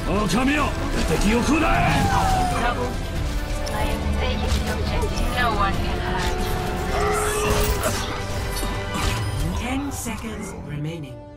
狼よ、敵を食らえ。 Double. I am taking the objective. No one can hide. 10 seconds remaining.